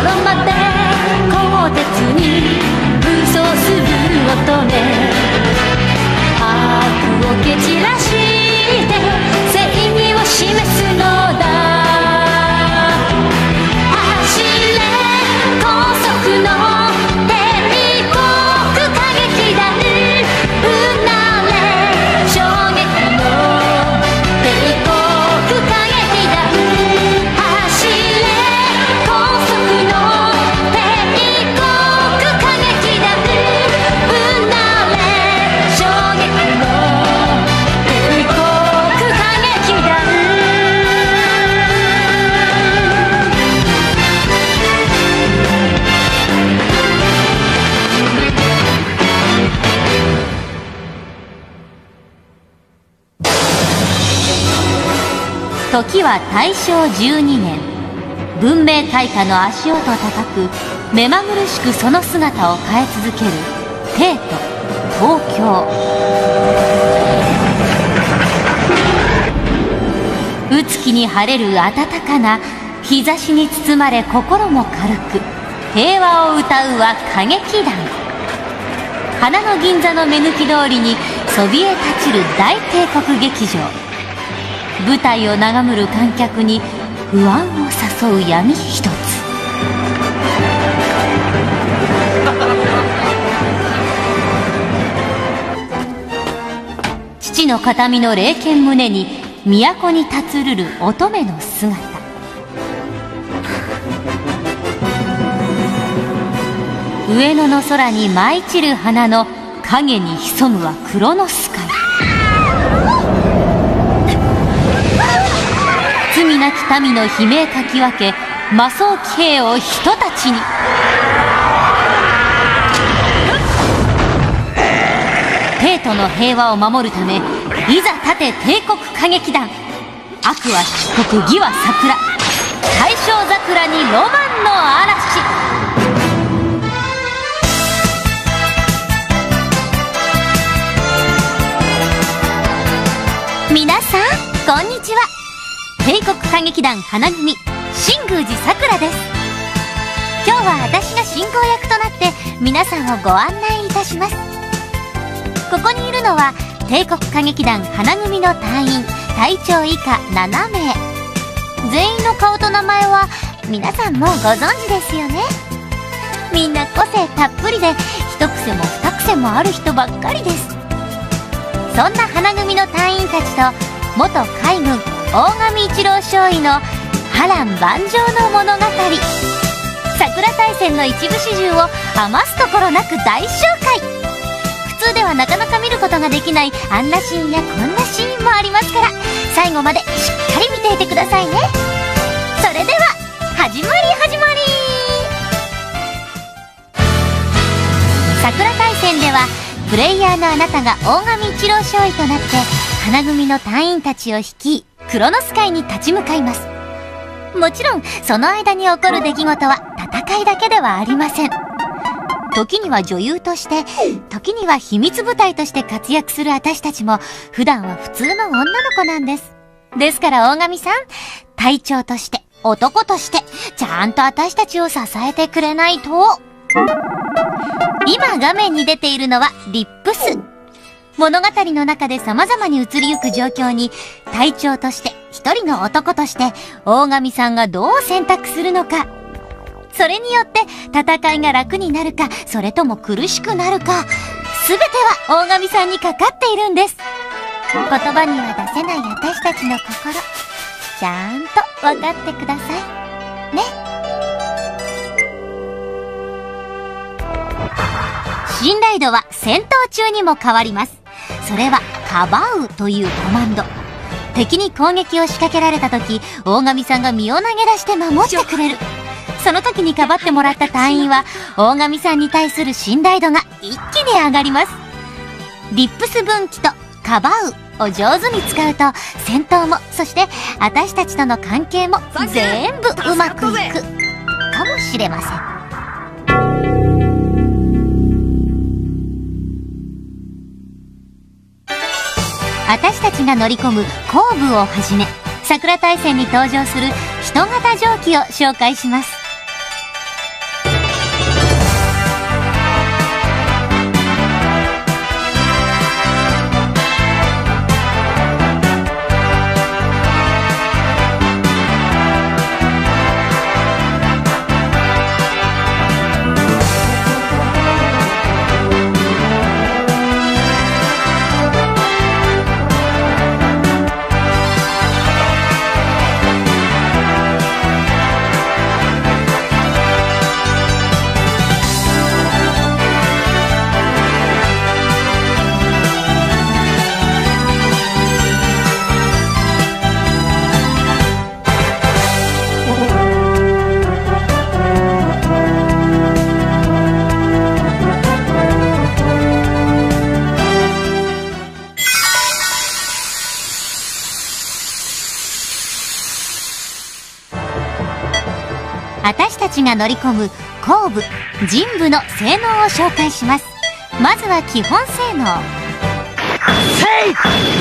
まで鋼鉄に武装する乙女、悪を蹴散らして正義を示すのだ。走れ高速の帝国歌劇団、うなれ衝撃の帝国歌劇団、走れ高速の帝国歌劇団、うなれ衝撃の帝国歌劇団。時は大正12年、文明開化の足音高く目まぐるしくその姿を変え続ける帝都東京。宇月に晴れる暖かな日差しに包まれ、心も軽く平和を歌うは歌劇団。花の銀座の目抜き通りにそびえ立ちる大帝国劇場。舞台を眺むる観客に不安を誘う闇一つ。父の形見の霊剣胸に都に立つるる乙女の姿。上野の空に舞い散る花の影に潜むはクロノスカイ。罪なき民の悲鳴かき分け、魔装騎兵を人たちに。帝都の平和を守るため、いざ立て帝国歌劇団。悪は漆黒、義は桜、大正桜にロマンの嵐。皆さんこんにちは。帝国歌劇団花組新宮寺さくらです。今日は私が進行役となって皆さんをご案内いたします。ここにいるのは帝国歌劇団花組の隊員、隊長以下7名。全員の顔と名前は皆さんもご存知ですよね。みんな個性たっぷりで、一癖も二癖もある人ばっかりです。そんな花組の隊員たちと元海軍大神一郎少尉の波乱万丈の物語、桜大戦の一部始終を余すところなく大紹介。普通ではなかなか見ることができないあんなシーンやこんなシーンもありますから、最後までしっかり見ていてくださいね。それでは始まり。桜大戦ではプレイヤーのあなたが大神一郎少尉となって花組の隊員たちを率い、クロノス海に立ち向かいます。もちろんその間に起こる出来事は戦いだけではありません。時には女優として、時には秘密部隊として活躍する私たちも普段は普通の女の子なんです。ですから大神さん、隊長として男としてちゃんと私たちを支えてくれないと。今画面に出ているのはリップス。物語の中で様々に移りゆく状況に、隊長として一人の男として大神さんがどう選択するのか、それによって戦いが楽になるか、それとも苦しくなるか、全ては大神さんにかかっているんです。言葉には出せない私たちの心、ちゃんと分かってくださいね。信頼度は戦闘中にも変わります。それはかばうというコマンド。敵に攻撃を仕掛けられた時、大神さんが身を投げ出して守ってくれる。その時にかばってもらった隊員は大神さんに対する信頼度が一気に上がります。リップス分岐とかばうを上手に使うと、戦闘もそして私たちとの関係も全部うまくいくかもしれません。私たちが乗り込む後部をはじめ、桜大戦に登場する人型蒸気を紹介します。 私たちが乗り込む後部、人部の性能を紹介します。まずは基本性能。 せい！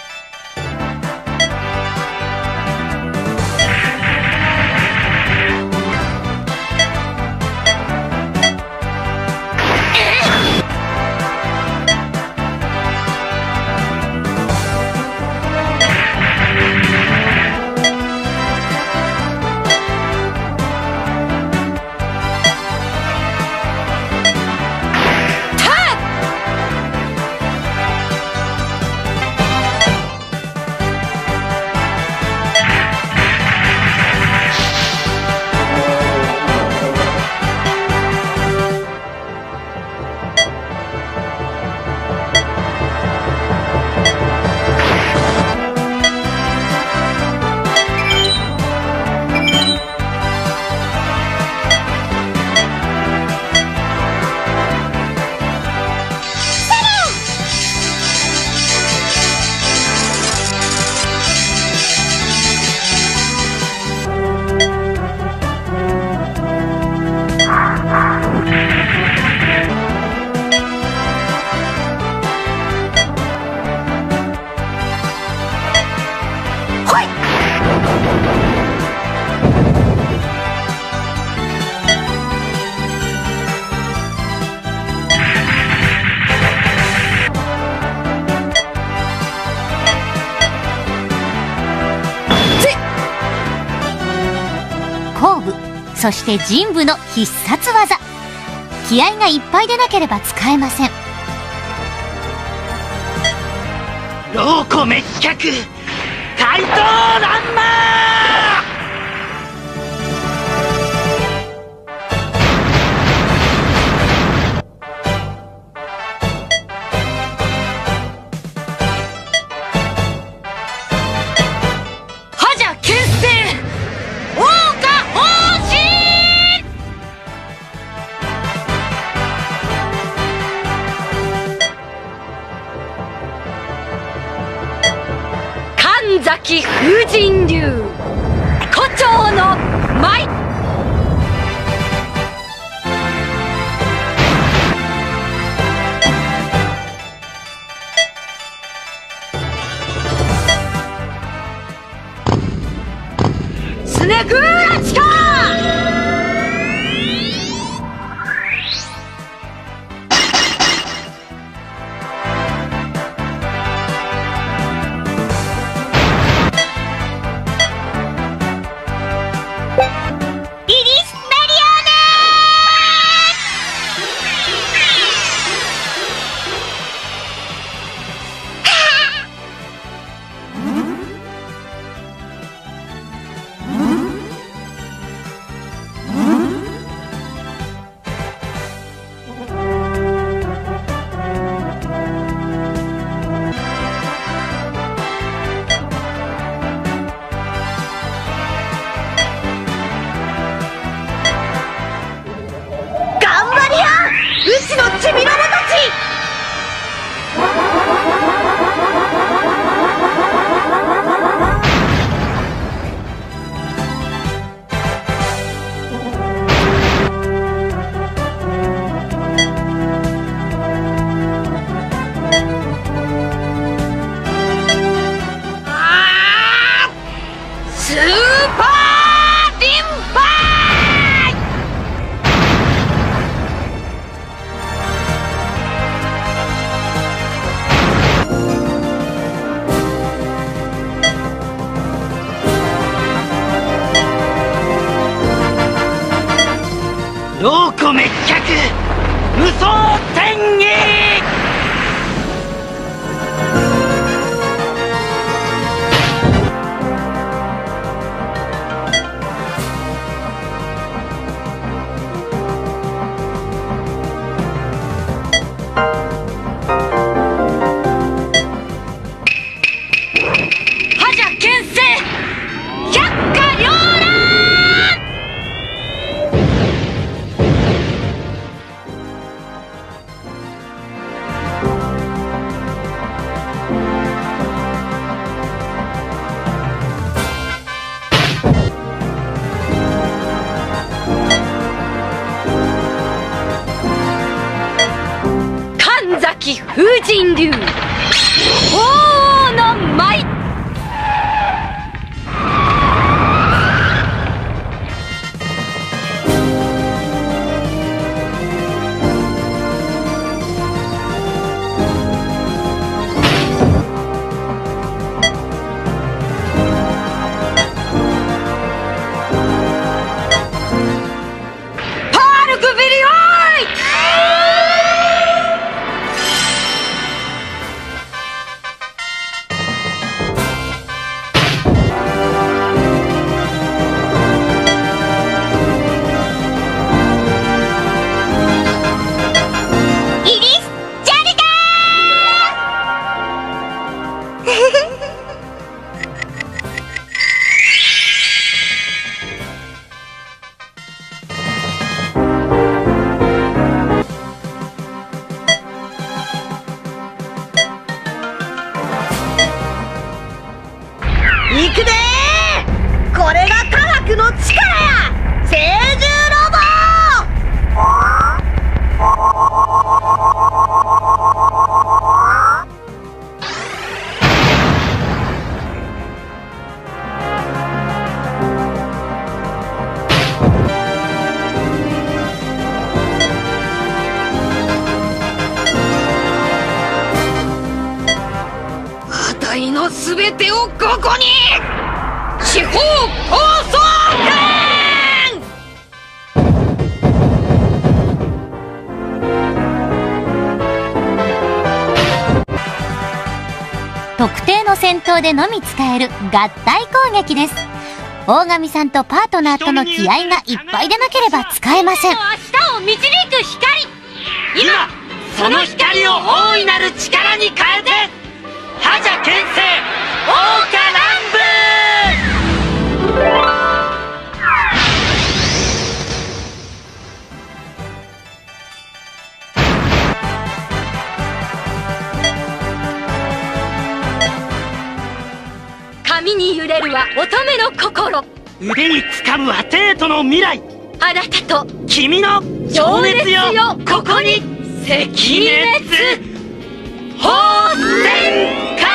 後部、そして人部の必殺技。気合がいっぱいでなければ使えません。 陽子滅却怪盗乱魔！神崎風神流胡蝶の舞。スネグーラチカうちのちびロボたち！スーパーリンパ陽子滅却無双天意！覇者牽制百花繚乱！ 風神流鳳凰の舞。 行くでー。これが科学の力や。聖獣ロボあたいのすべてをここに。四方高層圏。特定の戦闘でのみ使える合体攻撃です。大神さんとパートナーとの気合がいっぱいでなければ使えません。明日を導く光。 今その光を大いなる力に変えて、覇者牽制桜花乱舞。 髪に揺れるは乙女の心。 腕に掴むは帝都の未来。 あなたと君の情熱よ、ここに赤熱放線か。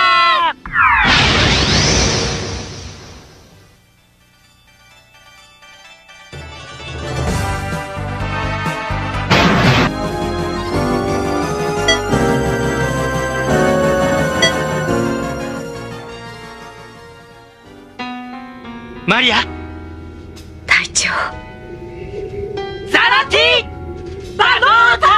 マリア、 隊長。 ザラティバドータ。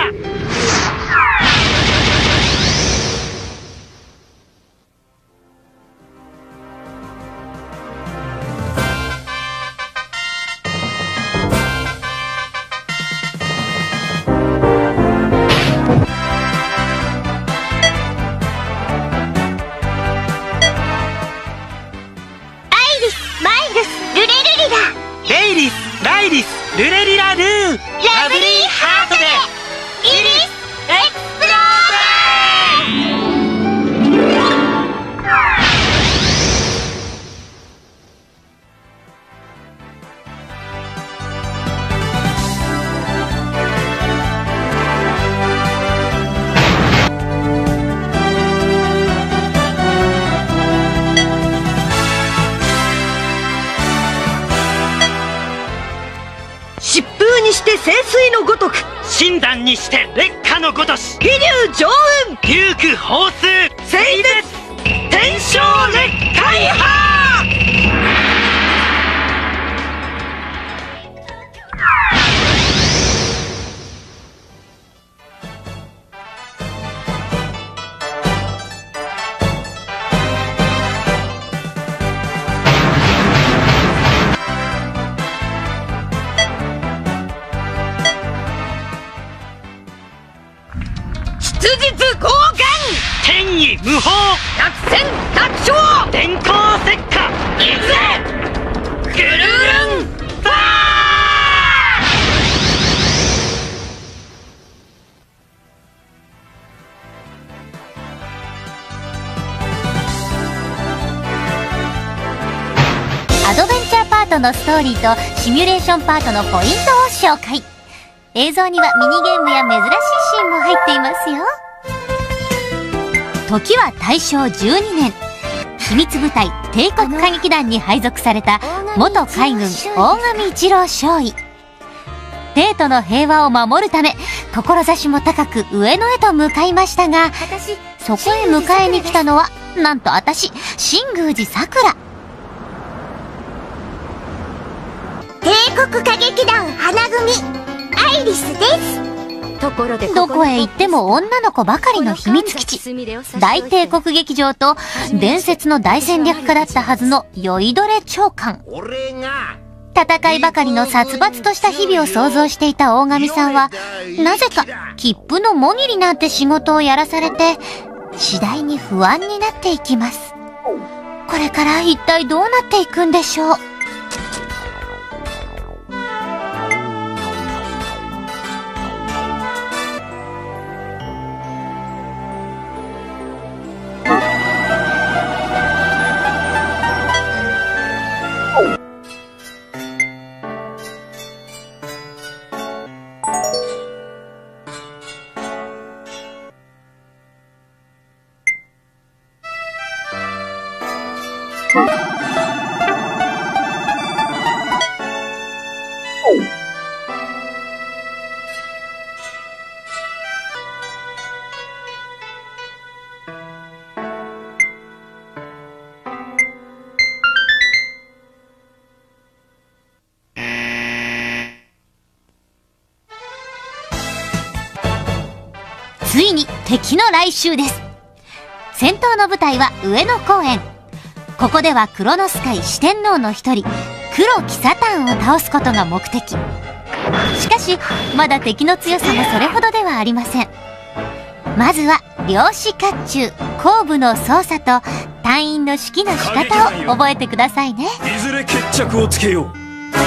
レイリス、ライリス、ルレリラルー、ラブリーハートでイリスエクスプロ疾風にして聖水のごとく、 診断にして烈火のごとし、 飛竜上雲、 龍空放水、 聖絶天正烈海派。 質実剛眼、 天意無法、 百戦百勝、 電光石火、いずれグルルンファアドベンチャーパートのストーリーとシミュレーションパートのポイントを紹介。映像にはミニゲームや珍しいシーンも入っていますよ。 時は大正12年、秘密部隊帝国歌劇団に配属された元海軍大神一郎少尉。帝都の平和を守るため、志も高く上野へと向かいましたが、そこへ迎えに来たのは、なんと私、新宮寺さくら。 帝国歌劇団花組アイリスです。 どこへ行っても女の子ばかりの秘密基地、大帝国劇場と伝説の大戦略家だったはずの酔いどれ長官。戦いばかりの殺伐とした日々を想像していた大神さんは、なぜか切符のもぎりなんて仕事をやらされて、次第に不安になっていきます。これから一体どうなっていくんでしょう。ついに敵の来襲です。戦闘の舞台は上野公園。ここではクロノス界四天王の一人、黒木サタンを倒すことが目的。しかし、まだ敵の強さもそれほどではありません。まずは、量子甲冑、後部の操作と隊員の指揮の仕方を覚えてくださいね。 いずれ決着をつけよう。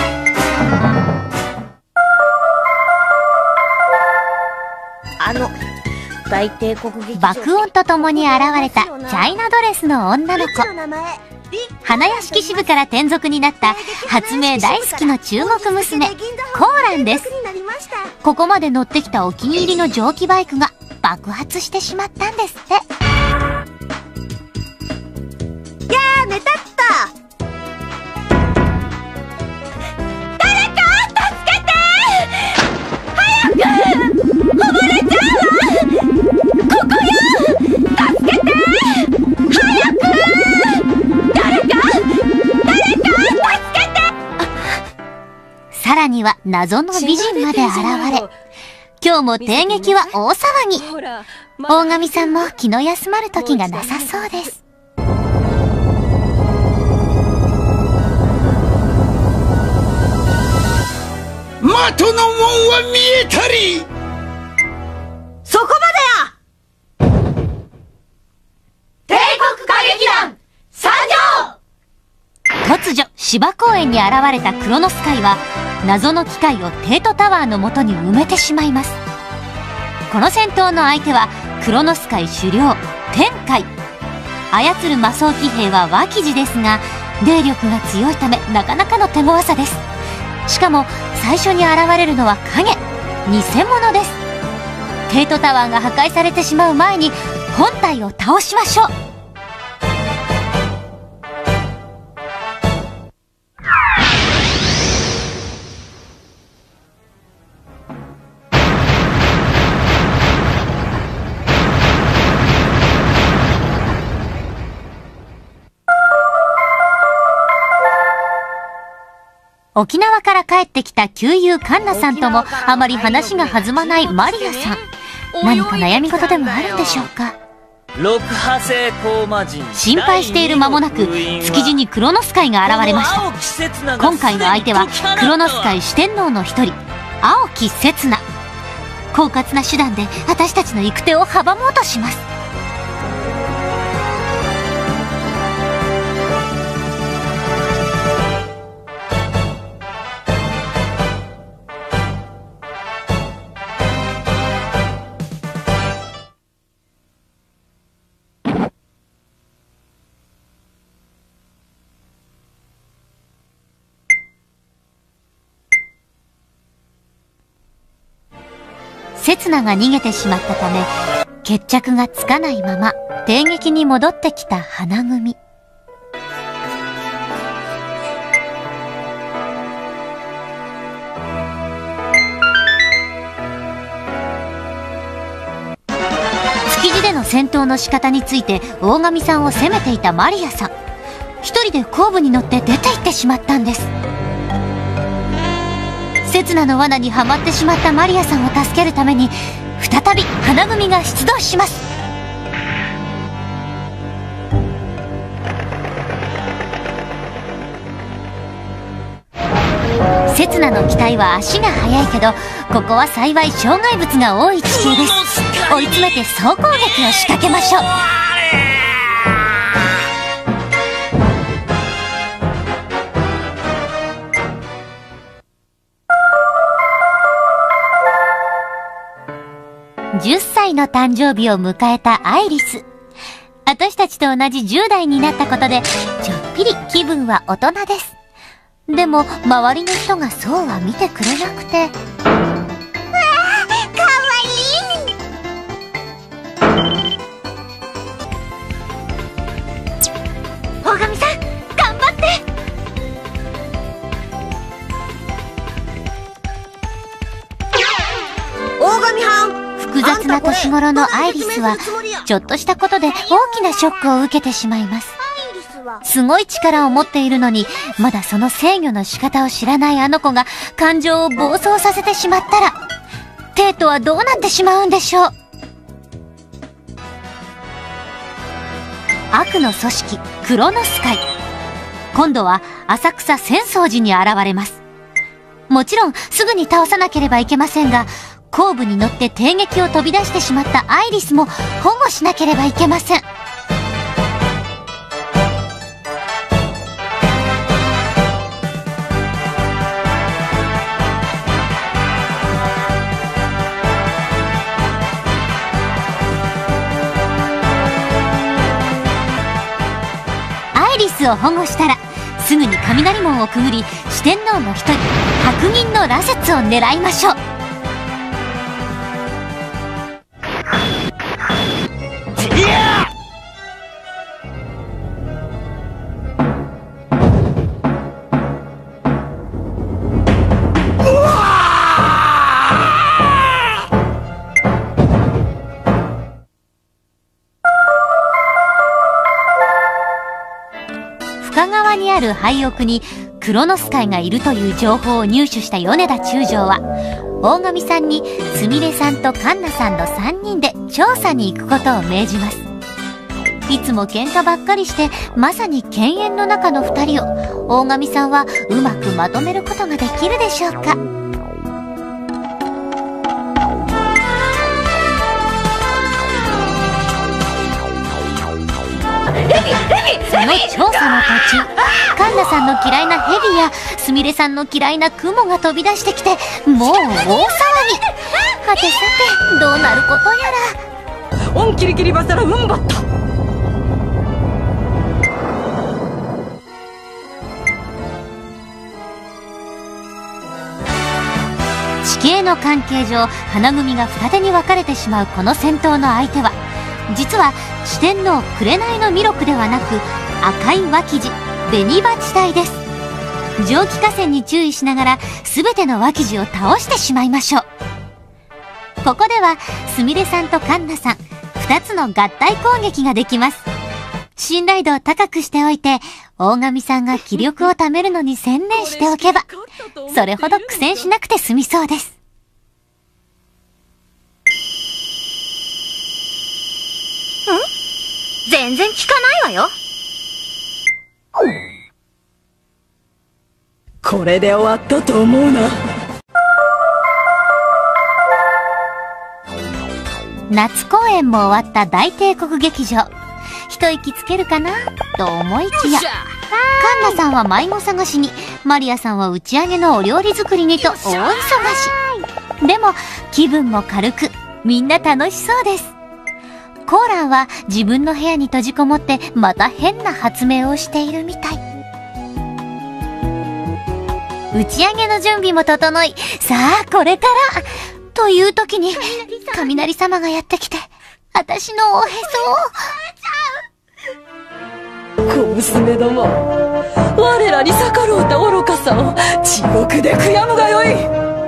大帝国劇場爆音とともに現れたチャイナドレスの女の子。花屋敷支部から転属になった発明大好きの中国娘、コーランです。ここまで乗ってきたお気に入りの蒸気バイクが爆発してしまったんですって。 やー寝たった。誰か助けて。早く溺れちゃうわ。ここよ、助けて。早く誰か助けて。 さらには謎の美人まで現れ、今日も帝劇は大騒ぎ。大神さんも気の休まる時がなさそうです。 的の門は見えたり。 そこまでや。帝国歌劇団参上。 突如芝公園に現れたクロノス界は、謎の機械をテートタワーの元に埋めてしまいます。この戦闘の相手はクロノス界首領天海。操る魔装騎兵は脇地ですが、霊力が強いためなかなかの手強さです。しかも最初に現れるのは影、偽物です。テートタワーが破壊されてしまう前に本体を倒しましょう。沖縄から帰ってきた旧友カンナさんともあまり話が弾まないマリアさん。何か悩み事でもあるんでしょうか。 六波星高魔人。 心配している間もなく築地にクロノス界が現れました。今回の相手はクロノス界四天王の一人、青木刹那。狡猾な手段で私たちの行く手を阻もうとします。刹那が逃げてしまったため、 決着がつかないまま帝劇に戻ってきた花組。築地での戦闘の仕方について大神さんを責めていたマリアさん、一人で後部に乗って出て行ってしまったんです。刹那の罠にはまってしまったマリアさんを助けるために再び花組が出動します。刹那の機体は足が速いけど、ここは幸い障害物が多い地形です。追い詰めて総攻撃を仕掛けましょう。10歳の誕生日を迎えたアイリス。私たちと同じ10代になったことでちょっぴり気分は大人です。でも周りの人がそうは見てくれなくて。 わあ、かわいい。大神さん、頑張って。大神はん。 複雑な年頃のアイリスはちょっとしたことで大きなショックを受けてしまいます。すごい力を持っているのにまだその制御の仕方を知らないあの子が感情を暴走させてしまったら、テイトはどうなってしまうんでしょう。悪の組織クロノス界、今度は浅草浅草寺に現れます。もちろんすぐに倒さなければいけませんが、後部に乗って帝劇を飛び出してしまったアイリスも保護しなければいけません。アイリスを保護したらすぐに雷門をくぐり、四天王の一人白銀の羅刹を狙いましょう。深川にある廃屋にクロノス界がいるという情報を入手した米田中将は大神さんにすみれさんとカンナさんの3人で調査に行くことを命じます。いつも喧嘩ばっかりしてまさに犬猿の中の2人を大神さんはうまくまとめることができるでしょうか。その調査の途中、カンナさんの嫌いなヘビやすみれさんの嫌いなクモが飛び出してきてもう大騒ぎ。はてさてどうなることやら。 オンキリキリバサラウンバッタ。 地形の関係上花組が二手に分かれてしまうこの戦闘の相手は実は四天王紅の弥勒ではなく赤い脇地紅鉢隊です。蒸気河川に注意しながら全ての脇地を倒してしまいましょう。ここではすみれさんとカンナさん2つの合体攻撃ができます。信頼度を高くしておいて大神さんが気力を貯めるのに専念しておけばそれほど苦戦しなくて済みそうです。 全然効かないわよ。 これで終わったと思うな。 夏公演も終わった大帝国劇場、一息つけるかなと思いきや、カンナさんは迷子探しに、マリアさんは打ち上げのお料理作りにと大忙し。でも気分も軽くみんな楽しそうです。コーランは自分の部屋に閉じこもってまた変な発明をしているみたい。打ち上げの準備も整い、さあこれからという時に雷様がやってきて私のおへそを。 小娘ども、我らに逆ろうた愚かさを地獄で悔やむがよい。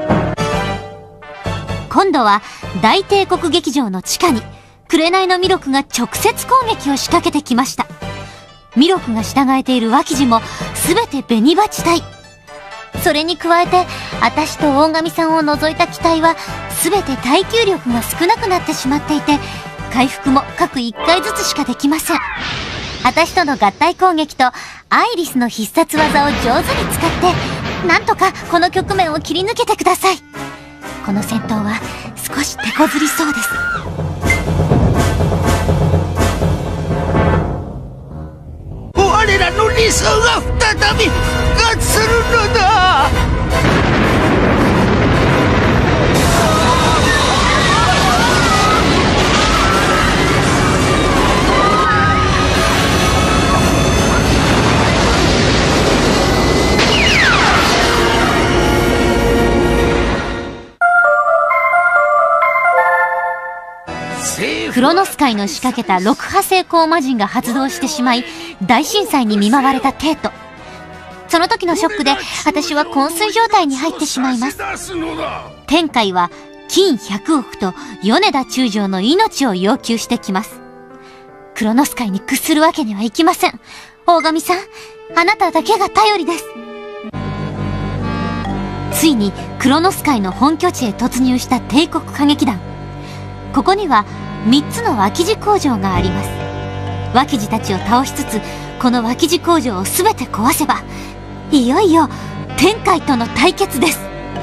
今度は大帝国劇場の地下に紅の弥勒が直接攻撃を仕掛けてきました。弥勒が従えている脇地もすべて紅鉢隊。それに加えて私と大神さんを除いた機体はすべて耐久力が少なくなってしまっていて、回復も各1回ずつしかできません。私との合体攻撃とアイリスの必殺技を上手に使ってなんとかこの局面を切り抜けてください。この戦闘は少し手こずりそうです。 我らの理想が再び復活するのだ。 クロノス界の仕掛けた6波星光魔人が発動してしまい大震災に見舞われたテイト。その時のショックで私は昏睡状態に入ってしまいます。天海は金100億と米田中将の命を要求してきます。クロノス界に屈するわけにはいきません。大神さん、あなただけが頼りです。ついにクロノス界の本拠地へ突入した帝国歌劇団。ここには3つの脇地工場があります。脇地たちを倒しつつこの脇地工場を全て壊せばいよいよ天海との対決です。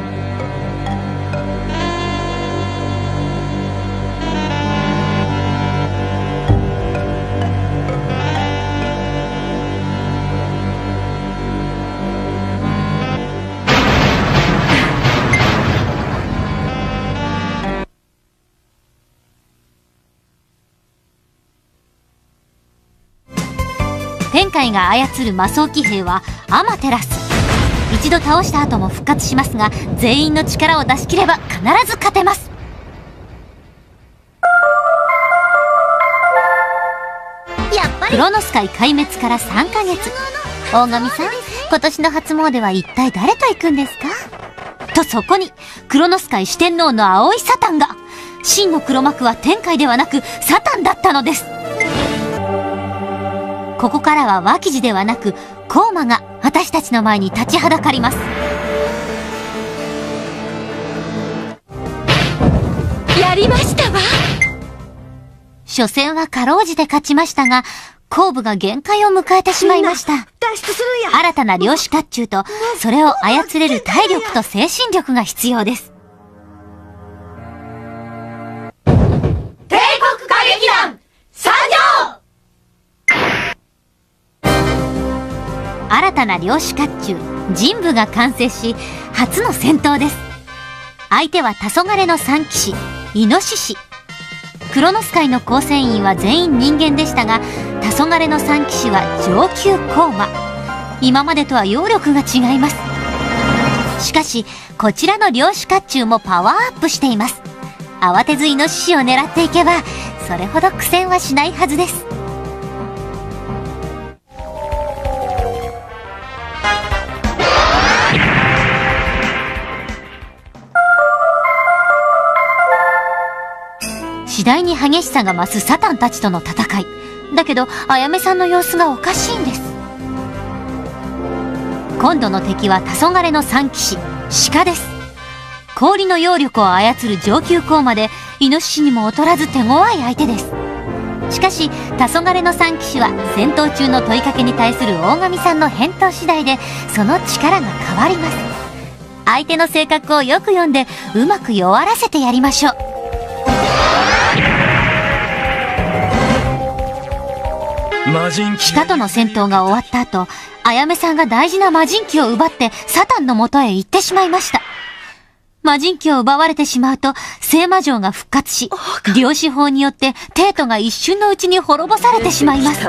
天海が操る魔装騎兵はアマテラス。一度倒した後も復活しますが全員の力を出し切れば必ず勝てます。クロノス界壊滅から3ヶ月。大神さん、今年の初詣は一体誰と行くんですか？とそこにクロノス界四天王の青いサタンが。真の黒幕は天海ではなくサタンだったのです。ここからは脇地ではなくコーマが私たちの前に立ちはだかります。 やりましたわ。 初戦はかろうじて勝ちましたが後部が限界を迎えてしまいました。 脱出するんや。 新たな量子甲冑とそれを操れる体力と精神力が必要です。 帝国歌劇団参上。 新たな量子甲冑人部が完成し初の戦闘です。相手は黄昏の三騎士イノシシ。クロノス界の構成員は全員人間でしたが黄昏の三騎士は上級コーマ。今までとは揚力が違います。しかしこちらの量子甲冑もパワーアップしています。慌てずイノシシを狙っていけばそれほど苦戦はしないはずです。次第に激しさが増すサタンたちとの戦い。だけどあやめさんの様子がおかしいんです。今度の敵は黄昏の三騎士鹿です。氷の揚力を操る上級コーマでイノシシにも劣らず手強い相手です。しかし黄昏の三騎士は戦闘中の問いかけに対する大神さんの返答次第でその力が変わります。相手の性格をよく読んでうまく弱らせてやりましょう。鹿との戦闘が終わった後、あやめさんが大事な魔人機を奪ってサタンの元へ行ってしまいました。魔人機を奪われてしまうと聖魔城が復活し、量子法によってテイトが一瞬のうちに滅ぼされてしまいます。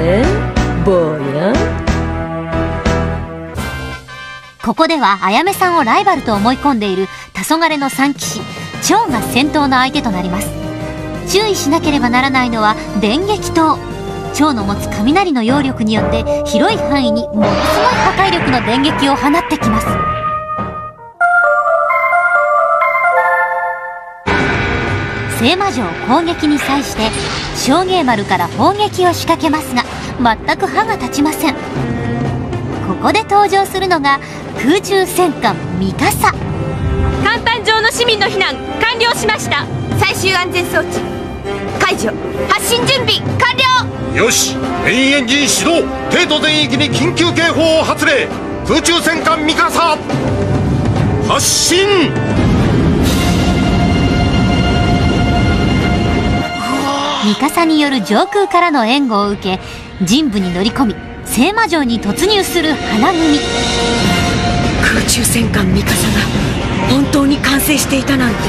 ここではあやめさんをライバルと思い込んでいる黄昏の三騎士チョウが戦闘の相手となります。 注意しなければならないのは電撃塔。蝶の持つ雷の揚力によって広い範囲にものすごい破壊力の電撃を放ってきます。聖魔女攻撃に際して照芸丸から砲撃を仕掛けますが全く歯が立ちません。ここで登場するのが空中戦艦ミカサ。 甲板上の市民の避難完了しました。最終安全装置解除。発進準備完了。 よし、メインエンジン始動。帝都全域に緊急警報を発令。空中戦艦ミカサ発進。 ミカサによる上空からの援護を受け陣部に乗り込み聖魔城に突入する花組。 空中戦艦ミカサが本当に完成していたなんて。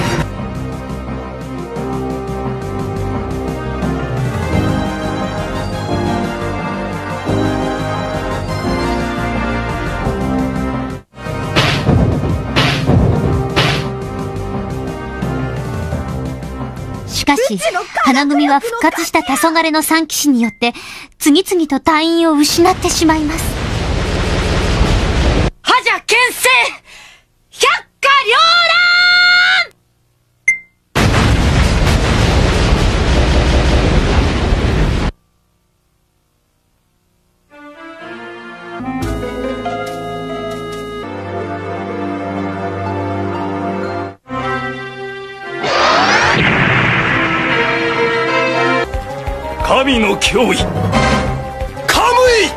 しかし花組は復活した黄昏の3騎士によって次々と隊員を失ってしまいます。 覇者牽制百花繚神の脅威カムイ。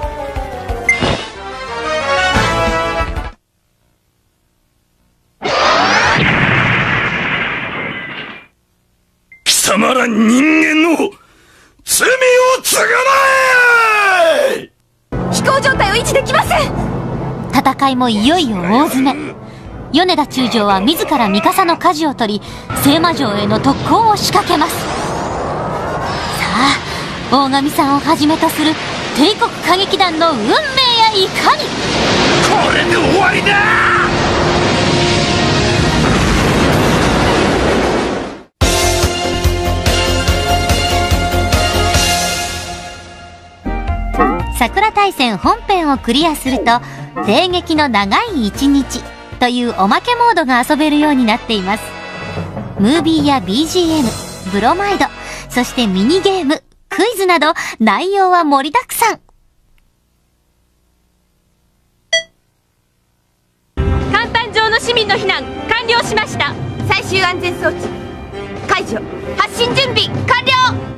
貴様ら人間の罪を償え。 飛行状態を維持できません。 戦いもいよいよ大詰め。米田中将は自らミカサの舵を取り聖魔城への特攻を仕掛けます。さあ大神さんをはじめとする帝国歌劇団の運命やいかに。 これで終わりだ。 桜大戦本編をクリアすると帝劇の長い一日というおまけモードが遊べるようになっています。ムービーや BGM、ブロマイド、そしてミニゲーム、クイズなど内容は盛りだくさん。 甲板上の市民の避難完了しました。最終安全装置解除。発進準備完了。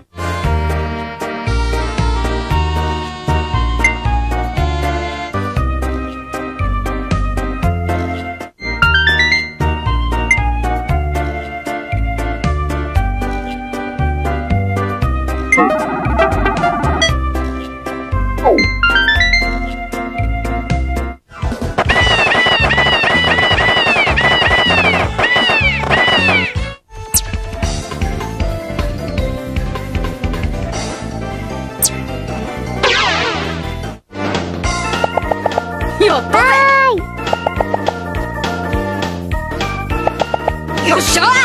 やったぜ。よっしゃ。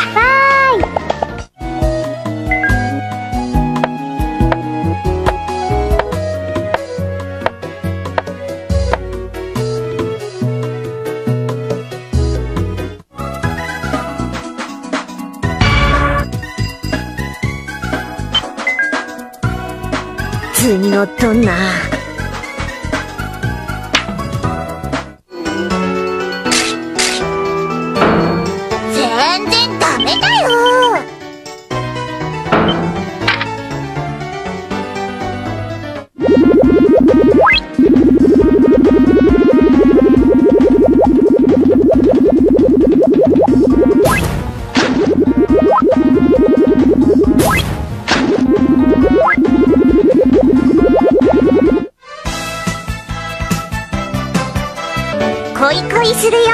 図に乗っとんな。 全然ダメだよ。恋恋するよ。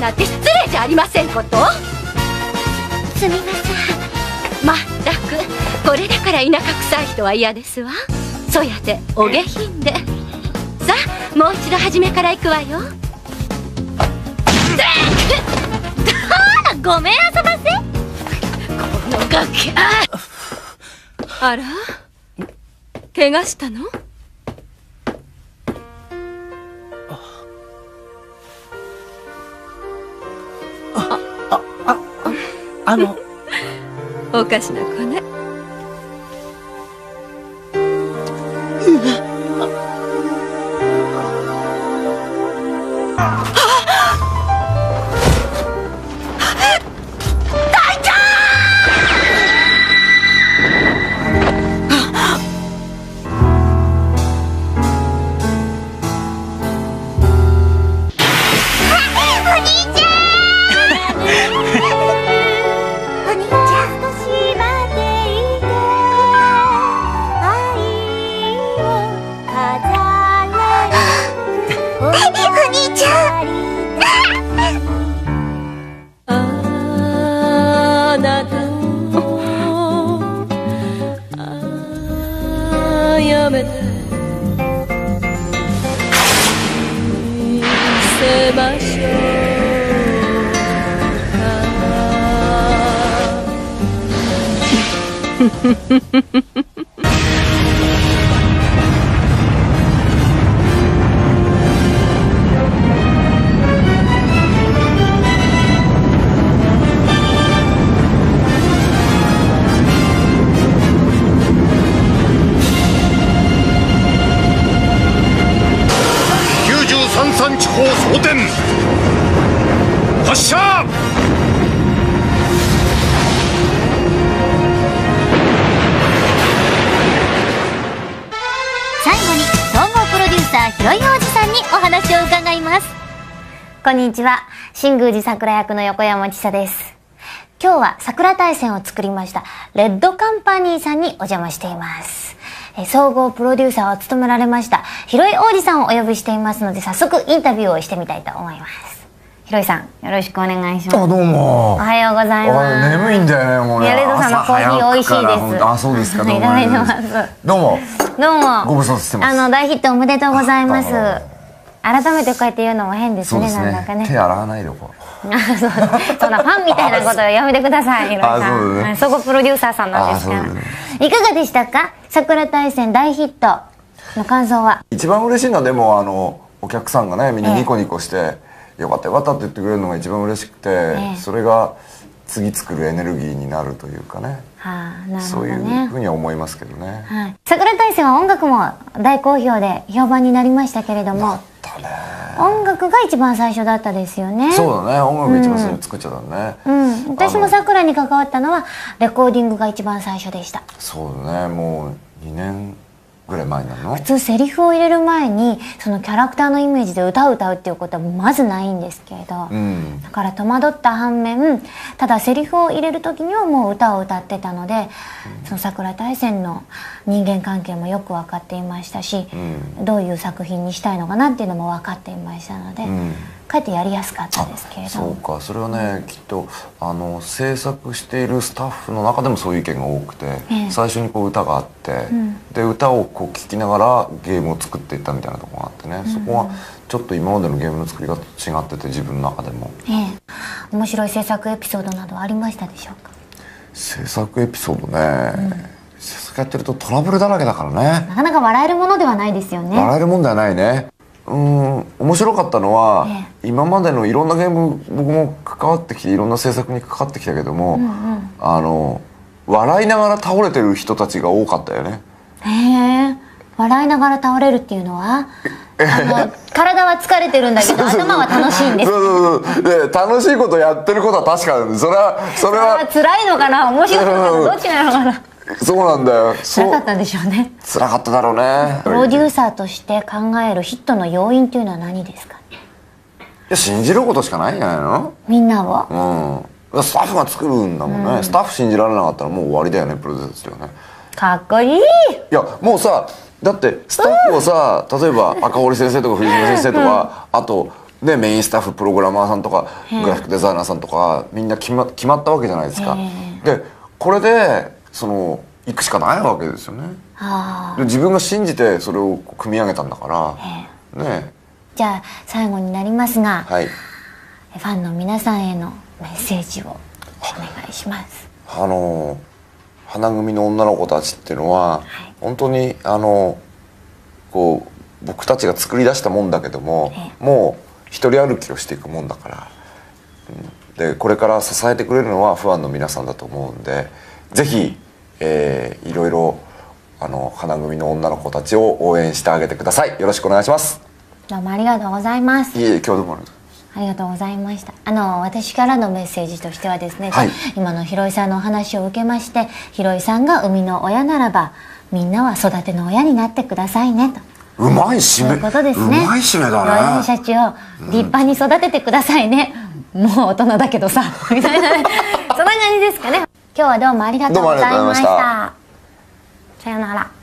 なんて失礼じゃありませんこと。 すみません。 まったく、これだから田舎臭い人は嫌ですわ。そやでお下品で。さあ、もう一度初めから行くわよ。 ごめんあそばせ。 このガキ、あら、怪我したの？おかしな子ね。 93地方総点発射。 最後に総合プロデューサーひろいおじさんにお話を伺います。 こんにちは、新宮寺桜役の横山千沙です。今日は桜大戦を作りましたレッドカンパニーさんにお邪魔しています。総合プロデューサーを務められましたひろい王子さんをお呼びしていますので、早速インタビューをしてみたいと思います。ひろいさん、よろしくお願いします。 どうも。 おはようございます。 眠いんだよね、もうね。 レッドさんのコーヒー美味しいです。 あ、そうですか。どうも。 いただいてます。 どうも。 どうも。 ご無沙汰してます。 大ヒットおめでとうございます。改めてこうやって言うのも変ですね、なんだかね。 手洗わないでこう。 そんなファンみたいなことをやめてください、ひろいさん。総合プロデューサーさんなんですから。いかがでしたか、桜大戦大ヒットの感想は。 一番嬉しいのはでもお客さんがね、みんなニコニコしてよかったよかったって言ってくれるのが一番嬉しくて、それが次作るエネルギーになるというかね。そういうふうには思いますけどね。 桜大戦は音楽も大好評で評判になりましたけれども、音楽が一番最初だったですよね。 そうだね、音楽一番最初に作っちゃったね。 私も桜に関わったのはレコーディングが一番最初でした。 そうだね、もう2年ぐらい前なの。 普通セリフを入れる前にそのキャラクターのイメージで歌を歌うっていうことはまずないんですけれど、だから戸惑った反面、ただセリフを入れる時にはもう歌を歌ってたので、その桜大戦の人間関係もよく分かっていましたし、どういう作品にしたいのかなっていうのも分かっていましたので、かえってやりやすかったですけれど。 そうか、それはね、きっと制作しているスタッフの中でもそういう意見が多くて、最初にこう歌があって、で歌をこう聴きながらゲームを作っていったみたいなところがあってね、そこはちょっと今までのゲームの作り方と違ってて、自分の中でも。 面白い制作エピソードなどありましたでしょうか。 制作エピソードね、制作やってるとトラブルだらけだからね。 なかなか笑えるものではないですよね。 笑えるもんではないね。面白かったのは、今までのいろんなゲーム僕も関わってきて、いろんな制作に関わってきたけども、笑いながら倒れてる人たちが多かったよね。 笑いながら倒れるっていうのは体は疲れてるんだけど頭は楽しいんです。 で楽しいことやってることは確かなんで、それは辛いのかな、面白いのかな、どっちなのかな。 そうなんだよ。 辛かったんでしょうね。 辛かっただろうね。 プロデューサーとして考えるヒットの要因というのは何ですか。 いや、信じることしかないんじゃないの。 みんなを。 スタッフが作るんだもんね。スタッフ信じられなかったらもう終わりだよね、プロデューサーとしてはね。 かっこいい。 いや、もうさ、だってスタッフをさ、例えば赤堀先生とか藤島先生とか、あとでメインスタッフプログラマーさんとかグラフィックデザイナーさんとかみんな決まったわけじゃないですか。でこれで行くしかないわけですよね。で自分が信じてそれを組み上げたんだからね。じゃあ最後になりますが、 はい、 ファンの皆さんへのメッセージをお願いします。 花組の女の子たちっていうのは、本当にこう僕たちが作り出したもんだけども、もう一人歩きをしていくもんだから、でこれから支えてくれるのはファンの皆さんだと思うんで、ぜひ、いろいろ花組の女の子たちを応援してあげてください。よろしくお願いします。 どうもありがとうございます。 いえ、今日どうもありがとうございました。私からのメッセージとしてはですね、今のひろいさんのお話を受けまして、ひろいさんが生みの親ならばみんなは育ての親になってくださいねと。 うまい締め。 そういうことですね。 うまい締めだね。 親たちを立派に育ててくださいね。もう大人だけどさみたいなそんな感じですかね。今日はどうもありがとうございました。さよなら。